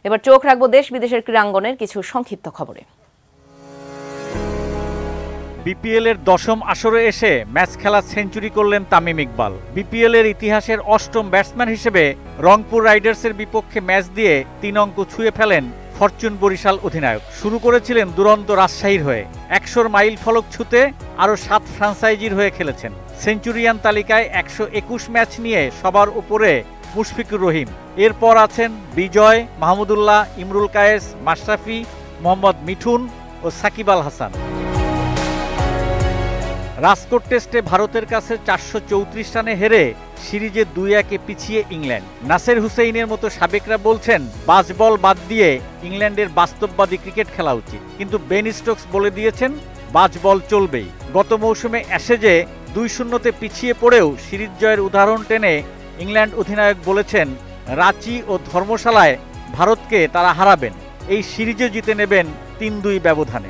এবার চোখ রাখবো দেশ বিদেশের ক্রীড়াঙ্গনের কিছু সংক্ষিপ্ত খবরে। বিপিএল এর 10ম আসরে এসে ম্যাচ খেলা সেঞ্চুরি করলেন তামিম ইকবাল। বিপিএল এর ইতিহাসের 8ম ব্যাটসম্যান হিসেবে রংপুর রাইডার্সের বিপক্ষে ম্যাচ দিয়ে 3 অঙ্ক ছুঁয়ে ফেলেন ফরচুন বরিশাল অধিনায়ক। শুরু করেছিলেন দুরন্ত রাজশাহীর হয়ে, 100 মাইল ফলক ছুঁতে আরও 7 ফ্রাঞ্চাইজির হয়ে খেলেছেন। সেঞ্চুরিয়ান তালিকায় 121 ম্যাচ নিয়ে সবার উপরে মুশফিকুর রহিম। এরপর আছেন বিজয়, মাহমুদুল্লাহ, ইমরুল কায়েস, মাশরাফি, মোহাম্মদ মিঠুন ও সাকিব আল হাসান। রাজকোট টেস্টে ভারতের কাছে 434 রানে হেরে সিরিজে 2-1 পিছিয়ে ইংল্যান্ড। নাসের হুসেইনের মতো সাবেকরা বলছেন বাজ বল বাদ দিয়ে ইংল্যান্ডের বাস্তববাদী ক্রিকেট খেলা উচিত, কিন্তু বেন স্টোকস বলে দিয়েছেন বাজ বল চলবেই। গত মৌসুমে অ্যাশেজে 2-0 পিছিয়ে পড়েও সিরিজ জয়ের উদাহরণ টেনে ইংল্যান্ড অধিনায়ক বলেছেন রাঁচি ও ধর্মশালায় ভারতকে তারা হারাবেন, এই সিরিজও জিতে নেবেন 3-2 ব্যবধানে।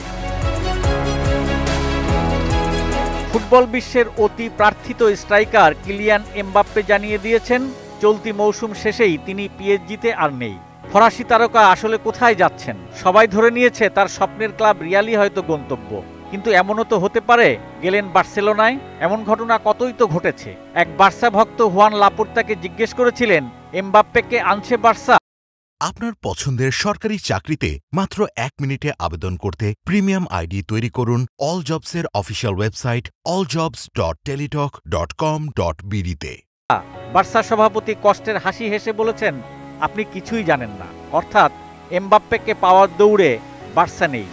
ফুটবল বিশ্বের অতি প্রার্থিত স্ট্রাইকার কিলিয়ান এমবাপ্পে জানিয়ে দিয়েছেন চলতি মৌসুম শেষেই তিনি পিএসজিতে আর নেই। ফরাসি তারকা আসলে কোথায় যাচ্ছেন? সবাই ধরে নিয়েছে তার স্বপ্নের ক্লাব রিয়ালই হয়তো গন্তব্য, কিন্তু এমনও তো হতে পারে গেলেন বার্সেলোনায়। এমন ঘটনা কতই তো ঘটেছে। এক বার্সা ভক্ত হুয়ান লাপোর্তাকে জিজ্ঞেস করেছিলেন এমবাপ্পেকে আনছে বার্সা। আপনার পছন্দের সরকারি চাকরিতে মাত্র 1 মিনিটে আবেদন করতে প্রিমিয়াম আইডি তৈরি করুন অল জবসের অফিসিয়াল ওয়েবসাইট alljobs.teletalk.com.bd তে। বার্সা সভাপতি কষ্টের হাসি হেসে বলেছেন আপনি কিছুই জানেন না, অর্থাৎ এমবাপ্পেকে পাওয়ার দৌড়ে বার্সা নেই।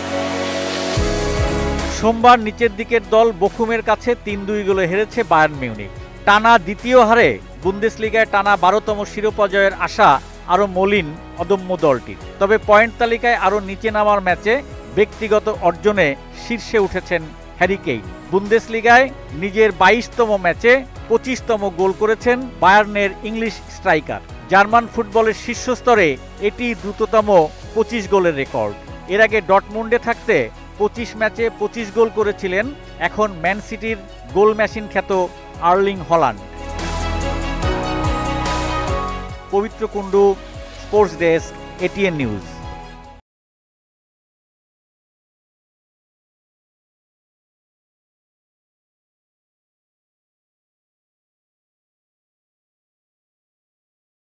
সোমবার নিচের দিকের দল বখুমের কাছে 3-2 গোলে হেরেছে বায়ার্ন মিউনিখ। টানা দ্বিতীয় হারে বুন্দেসলিগায় টানা 12তম শিরোপা জয়ের আশা আরও মলিন অদম্য দলটির। তবে পয়েন্ট তালিকায় আরও নিচে নামার ম্যাচে ব্যক্তিগত অর্জনে শীর্ষে উঠেছেন হ্যারি কেইন। বুন্দেসলিগায় নিজের 22তম ম্যাচে 25তম গোল করেছেন বায়ার্নের ইংলিশ স্ট্রাইকার। জার্মান ফুটবলের শীর্ষস্তরে এটি দ্রুততম 25 গোলের রেকর্ড। এর আগে ডটমুন্ডে থাকতে 25 ম্যাচে 25 গোল করেছিলেন এখন ম্যান সিটির গোল মেশিন খ্যাত Erling Haaland. Pabitra Kundu, sports desk, ATN news.